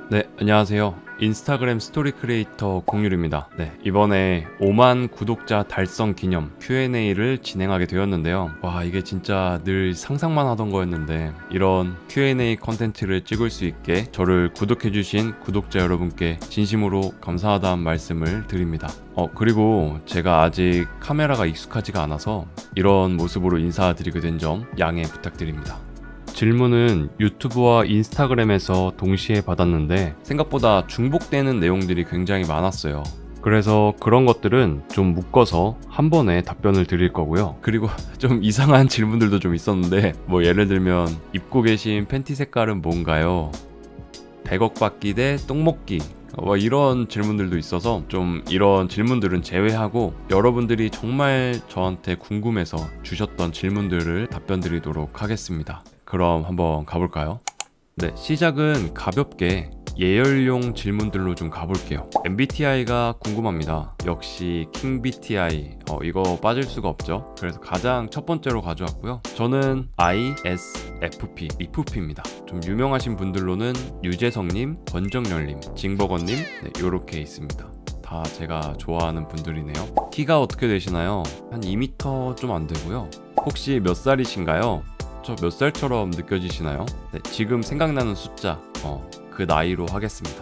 네, 안녕하세요. 인스타그램 스토리 크리에이터 공유리입니다. 네, 이번에 5만 구독자 달성 기념 Q&A를 진행하게 되었는데요. 와, 이게 진짜 늘 상상만 하던 거였는데 이런 Q&A 컨텐츠를 찍을 수 있게 저를 구독해주신 구독자 여러분께 진심으로 감사하다는 말씀을 드립니다. 그리고 제가 아직 카메라가 익숙하지가 않아서 이런 모습으로 인사드리게 된 점 양해 부탁드립니다. 질문은 유튜브와 인스타그램에서 동시에 받았는데 생각보다 중복되는 내용들이 굉장히 많았어요. 그래서 그런 것들은 좀 묶어서 한 번에 답변을 드릴 거고요. 그리고 좀 이상한 질문들도 좀 있었는데 뭐 예를 들면 입고 계신 팬티 색깔은 뭔가요? 100억 받기 대 똥 먹기, 이런 질문들도 있어서 좀 이런 질문들은 제외하고 여러분들이 정말 저한테 궁금해서 주셨던 질문들을 답변 드리도록 하겠습니다. 그럼 한번 가볼까요? 네, 시작은 가볍게 예열용 질문들로 좀 가볼게요. MBTI가 궁금합니다. 역시 킹BTI, 이거 빠질 수가 없죠. 그래서 가장 첫 번째로 가져왔고요. 저는 ISFP, FP입니다. 좀 유명하신 분들로는 유재석님, 권정열님, 징버거님, 네, 요렇게 있습니다. 다 제가 좋아하는 분들이네요. 키가 어떻게 되시나요? 한 2m 좀 안 되고요. 혹시 몇 살이신가요? 저 몇 살처럼 느껴지시나요? 네, 지금 생각나는 숫자, 그 나이로 하겠습니다.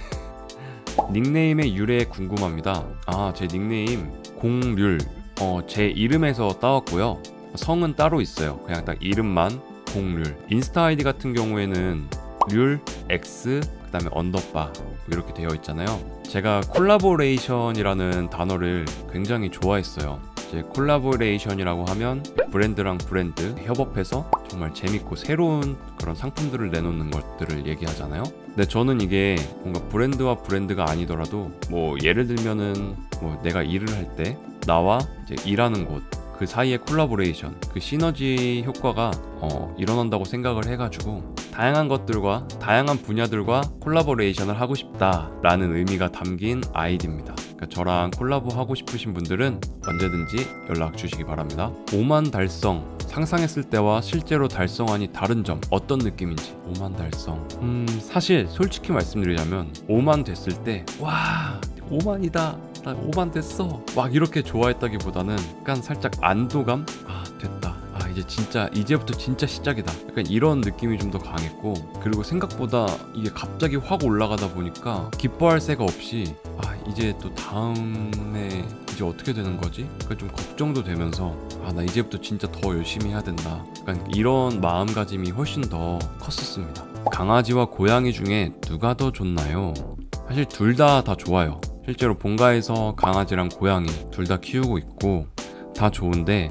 닉네임의 유래 궁금합니다. 제 닉네임 공률, 제 이름에서 따왔고요. 성은 따로 있어요. 그냥 딱 이름만 공률. 인스타 아이디 같은 경우에는 률 X 그 다음에 언더바 이렇게 되어 있잖아요. 제가 콜라보레이션이라는 단어를 굉장히 좋아했어요. 이제 콜라보레이션이라고 하면 브랜드랑 브랜드 협업해서 정말 재밌고 새로운 그런 상품들을 내놓는 것들을 얘기하잖아요. 근데 저는 이게 뭔가 브랜드와 브랜드가 아니더라도 뭐 예를 들면은 뭐 내가 일을 할 때 나와 이제 일하는 곳 그 사이의 콜라보레이션, 그 시너지 효과가 일어난다고 생각을 해가지고 다양한 것들과 다양한 분야들과 콜라보레이션을 하고 싶다라는 의미가 담긴 아이디입니다. 그러니까 저랑 콜라보 하고 싶으신 분들은 언제든지 연락 주시기 바랍니다. 5만 달성, 상상했을 때와 실제로 달성하니 다른 점, 어떤 느낌인지. 5만 달성, 사실 솔직히 말씀드리자면 5만 됐을 때 와 5만이다, 나 5만 됐어, 막 이렇게 좋아했다기보다는 약간 살짝 안도감? 됐다, 이제 진짜 이제부터 진짜 시작이다, 약간 이런 느낌이 좀 더 강했고, 그리고 생각보다 이게 갑자기 확 올라가다 보니까 기뻐할 새가 없이 이제 또 다음에 이제 어떻게 되는 거지? 그러니까 좀 걱정도 되면서 나 이제부터 진짜 더 열심히 해야 된다, 약간 이런 마음가짐이 훨씬 더 컸었습니다. 강아지와 고양이 중에 누가 더 좋나요? 사실 둘 다 좋아요. 실제로 본가에서 강아지랑 고양이 둘 다 키우고 있고 다 좋은데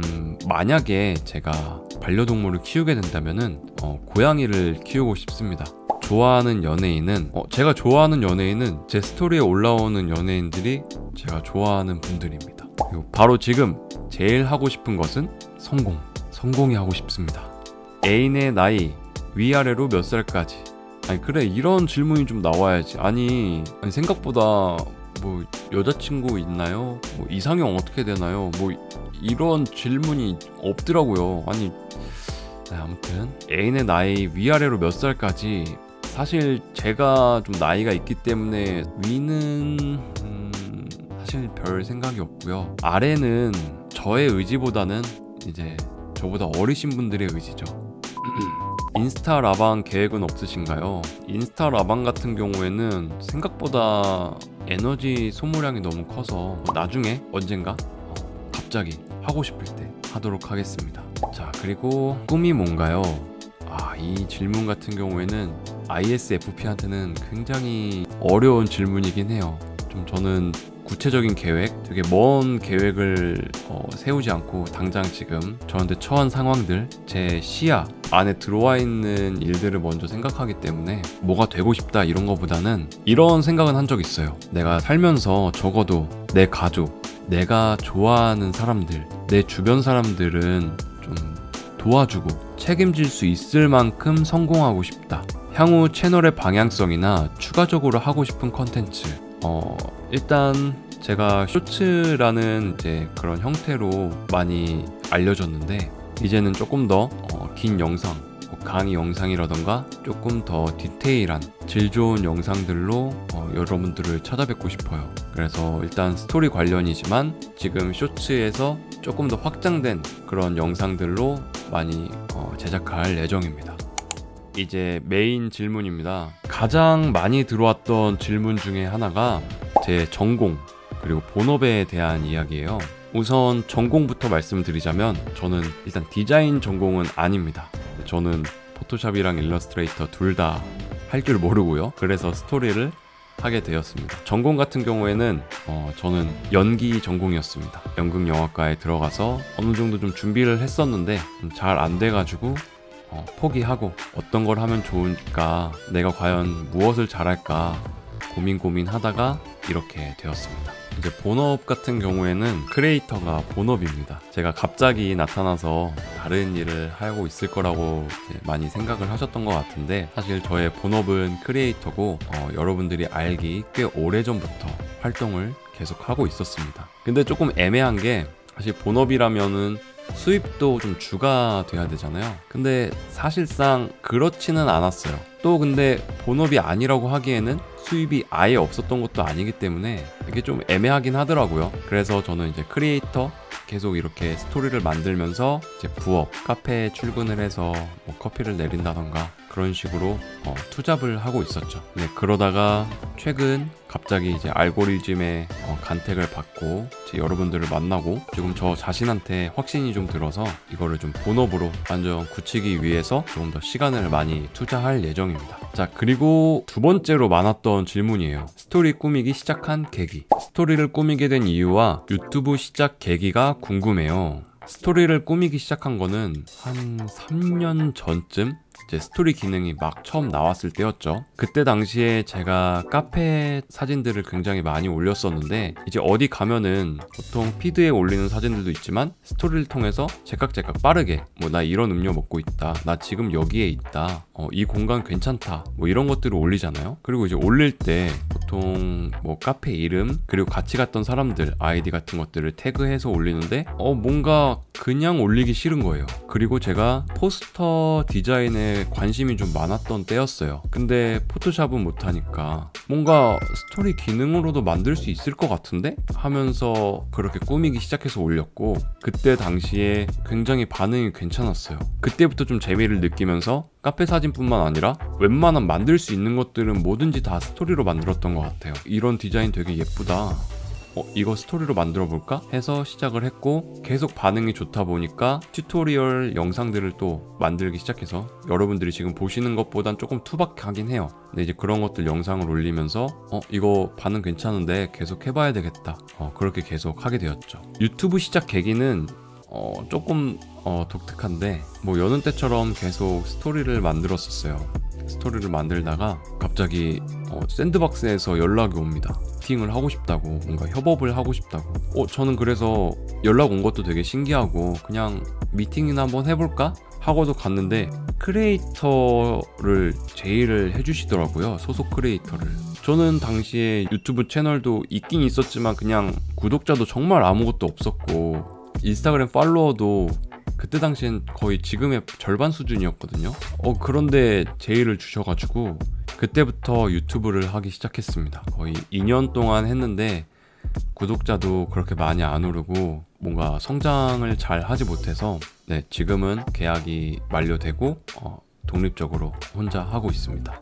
만약에 제가 반려동물을 키우게 된다면은 고양이를 키우고 싶습니다. 좋아하는 연예인은 제가 좋아하는 연예인은 제 스토리에 올라오는 연예인들이 제가 좋아하는 분들입니다. 그리고 바로 지금 제일 하고 싶은 것은 성공이 하고 싶습니다. 애인의 나이 위아래로 몇 살까지? 그래, 이런 질문이 좀 나와야지. 아니 생각보다 뭐 여자친구 있나요? 뭐 이상형 어떻게 되나요? 뭐 이런 질문이 없더라고요. 아무튼 애인의 나이 위아래로 몇 살까지, 사실 제가 좀 나이가 있기 때문에 위는 사실 별 생각이 없고요. 아래는 저의 의지보다는 이제 저보다 어리신 분들의 의지죠. 인스타 라방 계획은 없으신가요? 인스타 라방 같은 경우에는 생각보다 에너지 소모량이 너무 커서 나중에 언젠가 갑자기 하고 싶을 때 하도록 하겠습니다. 자, 그리고 꿈이 뭔가요? 이 질문 같은 경우에는 ISFP한테는 굉장히 어려운 질문이긴 해요. 좀 저는 구체적인 계획, 되게 먼 계획을 세우지 않고 당장 지금 저한테 처한 상황들, 제 시야 안에 들어와 있는 일들을 먼저 생각하기 때문에 뭐가 되고 싶다 이런 거보다는 이런 생각은 한 적 있어요. 내가 살면서 적어도 내 가족, 내가 좋아하는 사람들, 내 주변 사람들은 좀 도와주고 책임질 수 있을 만큼 성공하고 싶다. 향후 채널의 방향성이나 추가적으로 하고 싶은 컨텐츠, 일단 제가 쇼츠라는 이제 그런 형태로 많이 알려졌는데 이제는 조금 더 긴 영상, 강의 영상이라던가 조금 더 디테일한 질 좋은 영상들로 여러분들을 찾아뵙고 싶어요. 그래서 일단 스토리 관련이지만 지금 쇼츠에서 조금 더 확장된 그런 영상들로 많이 제작할 예정입니다. 이제 메인 질문입니다. 가장 많이 들어왔던 질문 중에 하나가 제 전공 그리고 본업에 대한 이야기예요. 우선 전공부터 말씀드리자면 저는 일단 디자인 전공은 아닙니다. 저는 포토샵이랑 일러스트레이터 둘 다 할 줄 모르고요. 그래서 스토리를 하게 되었습니다. 전공 같은 경우에는 저는 연기 전공이었습니다. 연극영화과에 들어가서 어느 정도 좀 준비를 했었는데 잘 안 돼가지고 포기하고 어떤 걸 하면 좋을까, 내가 과연 무엇을 잘할까 고민하다가 이렇게 되었습니다. 이제 본업 같은 경우에는 크리에이터가 본업입니다. 제가 갑자기 나타나서 다른 일을 하고 있을 거라고 많이 생각을 하셨던 것 같은데, 사실 저의 본업은 크리에이터고 여러분들이 알기 꽤 오래전부터 활동을 계속 하고 있었습니다. 근데 조금 애매한 게, 사실 본업이라면은 수입도 좀 주가 돼야 되잖아요. 근데 사실상 그렇지는 않았어요. 또 근데 본업이 아니라고 하기에는 수입이 아예 없었던 것도 아니기 때문에 이게 좀 애매하긴 하더라고요. 그래서 저는 이제 크리에이터 계속 이렇게 스토리를 만들면서 이제 부업, 카페에 출근을 해서 뭐 커피를 내린다던가 그런 식으로 투잡을 하고 있었죠. 네, 그러다가 최근 갑자기 이제 알고리즘의 간택을 받고 이제 여러분들을 만나고 지금 저 자신한테 확신이 좀 들어서 이거를 좀 본업으로 완전 굳히기 위해서 조금 더 시간을 많이 투자할 예정입니다. 자, 그리고 두 번째로 많았던 질문이에요. 스토리 꾸미기 시작한 계기. 스토리를 꾸미게 된 이유와 유튜브 시작 계기가 궁금해요. 스토리를 꾸미기 시작한 거는 한 3년 전쯤 이제 스토리 기능이 막 처음 나왔을 때였죠. 그때 당시에 제가 카페 사진들을 굉장히 많이 올렸었는데, 이제 어디 가면은 보통 피드에 올리는 사진들도 있지만 스토리를 통해서 제깍 빠르게 뭐 나 이런 음료 먹고 있다, 나 지금 여기에 있다, 이 공간 괜찮다, 뭐 이런 것들을 올리잖아요. 그리고 이제 올릴 때 보통 뭐 카페 이름 그리고 같이 갔던 사람들 아이디 같은 것들을 태그해서 올리는데 뭔가 그냥 올리기 싫은 거예요. 그리고 제가 포스터 디자인에 관심이 좀 많았던 때였어요. 근데 포토샵은 못하니까 뭔가 스토리 기능으로도 만들 수 있을 것 같은데? 하면서 그렇게 꾸미기 시작해서 올렸고, 그때 당시에 굉장히 반응이 괜찮았어요. 그때부터 좀 재미를 느끼면서 카페 사진뿐만 아니라 웬만한 만들 수 있는 것들은 뭐든지 다 스토리로 만들었던 것 같아요. 이런 디자인 되게 예쁘다, 이거 스토리로 만들어 볼까? 해서 시작을 했고, 계속 반응이 좋다 보니까 튜토리얼 영상들을 또 만들기 시작해서 여러분들이 지금 보시는 것보단 조금 투박하긴 해요. 근데 이제 그런 것들 영상을 올리면서 이거 반응 괜찮은데 계속 해봐야 되겠다, 그렇게 계속 하게 되었죠. 유튜브 시작 계기는 조금 독특한데, 뭐 여는 때처럼 계속 스토리를 만들었었어요. 스토리를 만들다가 갑자기 샌드박스에서 연락이 옵니다. 미팅을 하고 싶다고, 뭔가 협업을 하고 싶다고. 저는 그래서 연락 온 것도 되게 신기하고 그냥 미팅이나 한번 해볼까? 하고도 갔는데 크리에이터를 제의를 해주시더라고요. 소속 크리에이터를. 저는 당시에 유튜브 채널도 있긴 있었지만 그냥 구독자도 정말 아무것도 없었고, 인스타그램 팔로워도 그때 당시엔 거의 지금의 절반 수준이었거든요. 그런데 제의를 주셔가지고 그때부터 유튜브를 하기 시작했습니다. 거의 2년 동안 했는데 구독자도 그렇게 많이 안 오르고 뭔가 성장을 잘 하지 못해서, 네, 지금은 계약이 만료되고 독립적으로 혼자 하고 있습니다.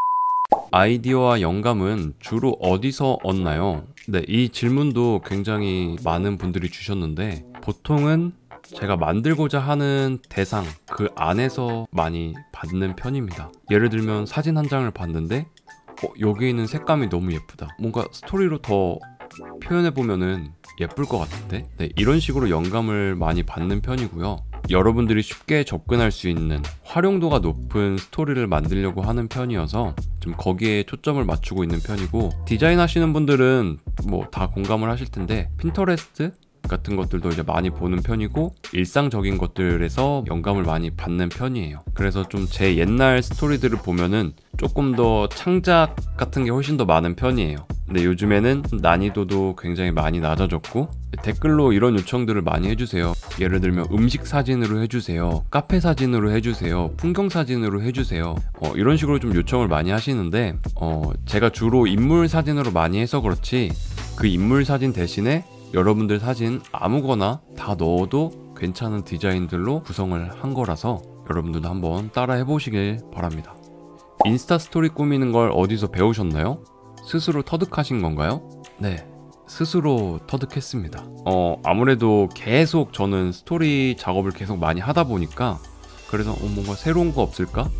아이디어와 영감은 주로 어디서 얻나요? 네, 이 질문도 굉장히 많은 분들이 주셨는데, 보통은 제가 만들고자 하는 대상 그 안에서 많이 받는 편입니다. 예를 들면 사진 한 장을 봤는데 여기 있는 색감이 너무 예쁘다, 뭔가 스토리로 더 표현해보면은 예쁠 것 같은데, 네, 이런 식으로 영감을 많이 받는 편이고요. 여러분들이 쉽게 접근할 수 있는 활용도가 높은 스토리를 만들려고 하는 편이어서 좀 거기에 초점을 맞추고 있는 편이고, 디자인 하시는 분들은 뭐 다 공감을 하실 텐데 핀터레스트 같은 것들도 이제 많이 보는 편이고, 일상적인 것들에서 영감을 많이 받는 편이에요. 그래서 좀 제 옛날 스토리들을 보면은 조금 더 창작 같은 게 훨씬 더 많은 편이에요. 근데 요즘에는 난이도도 굉장히 많이 낮아졌고 댓글로 이런 요청들을 많이 해주세요. 예를 들면 음식 사진으로 해주세요, 카페 사진으로 해주세요, 풍경 사진으로 해주세요, 이런 식으로 좀 요청을 많이 하시는데 제가 주로 인물 사진으로 많이 해서 그렇지 그 인물 사진 대신에 여러분들 사진 아무거나 다 넣어도 괜찮은 디자인들로 구성을 한 거라서 여러분들도 한번 따라 해보시길 바랍니다. 인스타 스토리 꾸미는 걸 어디서 배우셨나요? 스스로 터득하신 건가요? 네, 스스로 터득했습니다. 아무래도 계속 저는 스토리 작업을 계속 많이 하다 보니까 그래서 뭔가 새로운 거 없을까?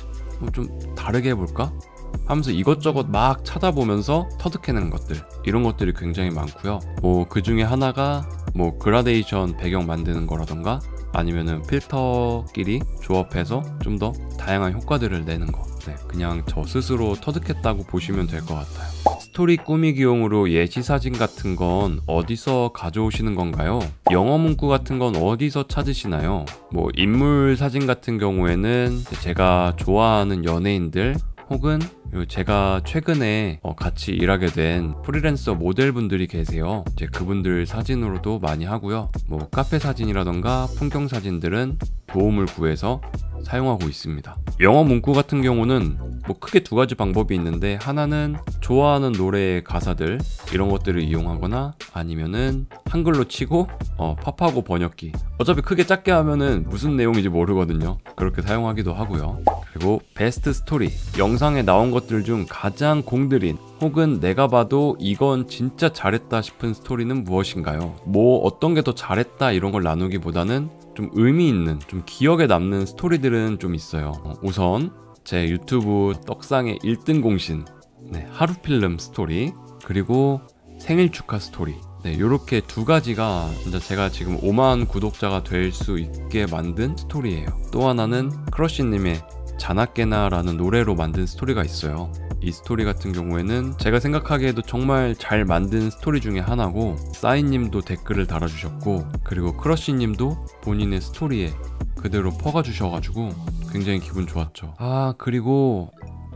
좀 다르게 해볼까? 하면서 이것저것 막 찾아보면서 터득해내는 것들, 이런 것들이 굉장히 많고요. 그 중에 하나가 그라데이션 배경 만드는 거라던가 아니면은 필터끼리 조합해서 좀 더 다양한 효과들을 내는 거. 네, 그냥 저 스스로 터득했다고 보시면 될 것 같아요. 스토리 꾸미기용으로 예시 사진 같은 건 어디서 가져오시는 건가요? 영어 문구 같은 건 어디서 찾으시나요? 인물 사진 같은 경우에는 제가 좋아하는 연예인들 혹은 제가 최근에 같이 일하게 된 프리랜서 모델분들이 계세요. 이제 그분들 사진으로도 많이 하고요. 카페 사진이라던가 풍경 사진들은 도움을 구해서 사용하고 있습니다. 영어 문구 같은 경우는 크게 두 가지 방법이 있는데, 하나는 좋아하는 노래의 가사들 이런 것들을 이용하거나 아니면은 한글로 치고 팝하고 번역기, 어차피 크게 작게 하면은 무슨 내용인지 모르거든요. 그렇게 사용하기도 하고요. 그리고 베스트 스토리, 영상에 나온 것들 중 가장 공들인 혹은 내가 봐도 이건 진짜 잘했다 싶은 스토리는 무엇인가요? 어떤 게 더 잘했다 이런 걸 나누기보다는 좀 의미 있는, 좀 기억에 남는 스토리들은 좀 있어요. 우선 제 유튜브 떡상의 1등 공신, 하루필름 스토리, 그리고 생일 축하 스토리. 요렇게 두 가지가 진짜 제가 지금 5만 구독자가 될 수 있게 만든 스토리예요. 또 하나는 크러쉬님의 자나깨나 라는 노래로 만든 스토리가 있어요. 이 스토리 같은 경우에는 제가 생각하기에도 정말 잘 만든 스토리 중에 하나고, 싸이님도 댓글을 달아주셨고, 그리고 크러쉬님도 본인의 스토리에 그대로 퍼가주셔가지고 굉장히 기분 좋았죠. 그리고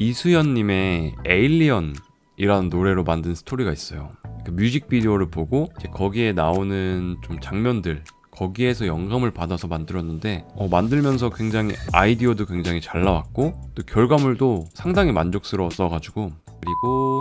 이수연님의 에일리언이라는 노래로 만든 스토리가 있어요. 그 뮤직비디오를 보고 이제 거기에 나오는 좀 장면들, 거기에서 영감을 받아서 만들었는데 만들면서 굉장히 아이디어도 굉장히 잘 나왔고 또 결과물도 상당히 만족스러웠어가지고. 그리고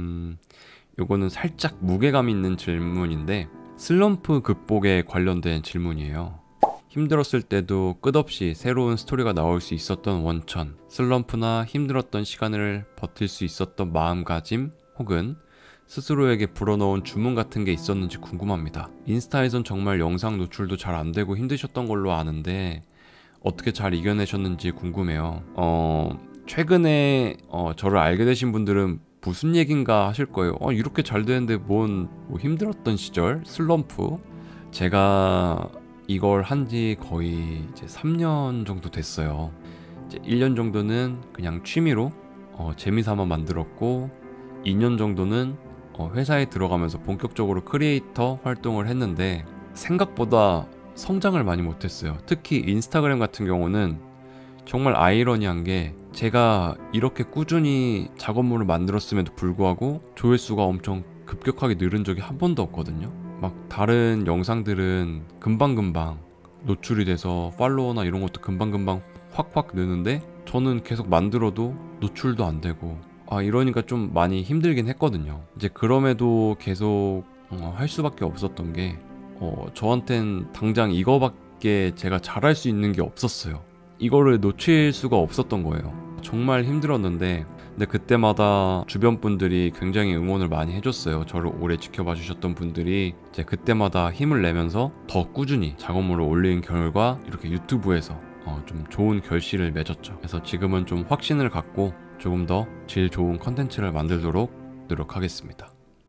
요거는 살짝 무게감 있는 질문인데, 슬럼프 극복에 관련된 질문이에요. 힘들었을 때도 끝없이 새로운 스토리가 나올 수 있었던 원천, 슬럼프나 힘들었던 시간을 버틸 수 있었던 마음가짐, 혹은 스스로에게 불어넣은 주문 같은 게 있었는지 궁금합니다. 인스타에선 정말 영상 노출도 잘 안 되고 힘드셨던 걸로 아는데 어떻게 잘 이겨내셨는지 궁금해요. 최근에 저를 알게 되신 분들은 무슨 얘긴가 하실 거예요. 이렇게 잘 되는데 힘들었던 시절, 슬럼프. 제가 이걸 한지 거의 이제 3년 정도 됐어요. 이제 1년 정도는 그냥 취미로 재미삼아 만들었고, 2년 정도는 회사에 들어가면서 본격적으로 크리에이터 활동을 했는데 생각보다 성장을 많이 못했어요. 특히 인스타그램 같은 경우는 정말 아이러니한 게, 제가 이렇게 꾸준히 작업물을 만들었음에도 불구하고 조회수가 엄청 급격하게 늘은 적이 한 번도 없거든요. 막 다른 영상들은 금방금방 노출이 돼서 팔로워나 이런 것도 금방금방 확확 느는데, 저는 계속 만들어도 노출도 안 되고 이러니까 좀 많이 힘들긴 했거든요. 이제 그럼에도 계속 할 수밖에 없었던 게, 저한텐 당장 이거밖에 제가 잘할 수 있는 게 없었어요. 이거를 놓칠 수가 없었던 거예요. 정말 힘들었는데, 근데 그때마다 주변 분들이 굉장히 응원을 많이 해줬어요. 저를 오래 지켜봐 주셨던 분들이 이제 그때마다 힘을 내면서 더 꾸준히 작업물을 올린 결과 이렇게 유튜브에서 좀 좋은 결실을 맺었죠. 그래서 지금은 좀 확신을 갖고 조금 더 질 좋은 컨텐츠를 만들도록 노력하겠습니다.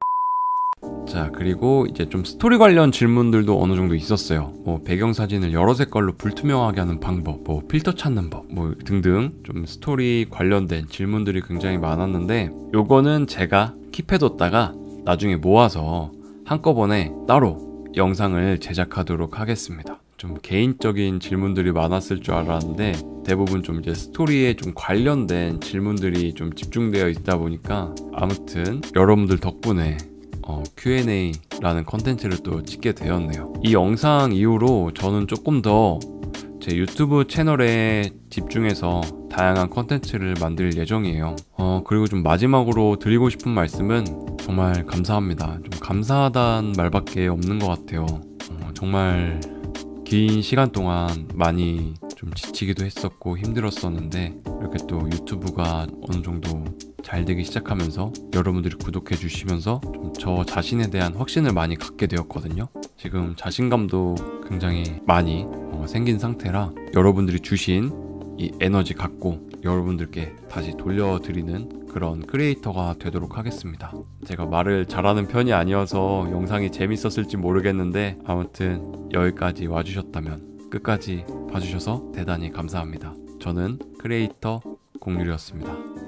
자, 그리고 이제 좀 스토리 관련 질문들도 어느 정도 있었어요. 배경사진을 여러 색깔로 불투명하게 하는 방법, 필터 찾는 법, 등등 좀 스토리 관련된 질문들이 굉장히 많았는데, 요거는 제가 킵해뒀다가 나중에 모아서 한꺼번에 따로 영상을 제작하도록 하겠습니다. 좀 개인적인 질문들이 많았을 줄 알았는데 대부분 좀 이제 스토리에 좀 관련된 질문들이 좀 집중되어 있다 보니까 아무튼 여러분들 덕분에 Q&A라는 컨텐츠를 또 찍게 되었네요. 이 영상 이후로 저는 조금 더 제 유튜브 채널에 집중해서 다양한 컨텐츠를 만들 예정이에요. 그리고 좀 마지막으로 드리고 싶은 말씀은 정말 감사합니다. 좀 감사하다는 말밖에 없는 것 같아요. 정말 긴 시간 동안 많이 좀 지치기도 했었고 힘들었었는데 이렇게 또 유튜브가 어느 정도 잘 되기 시작하면서 여러분들이 구독해 주시면서 좀 저 자신에 대한 확신을 많이 갖게 되었거든요. 지금 자신감도 굉장히 많이 생긴 상태라 여러분들이 주신 이 에너지 갖고 여러분들께 다시 돌려드리는 그런 크리에이터가 되도록 하겠습니다. 제가 말을 잘하는 편이 아니어서 영상이 재밌었을지 모르겠는데 아무튼 여기까지 와주셨다면 끝까지 봐주셔서 대단히 감사합니다. 저는 크리에이터 공률이었습니다.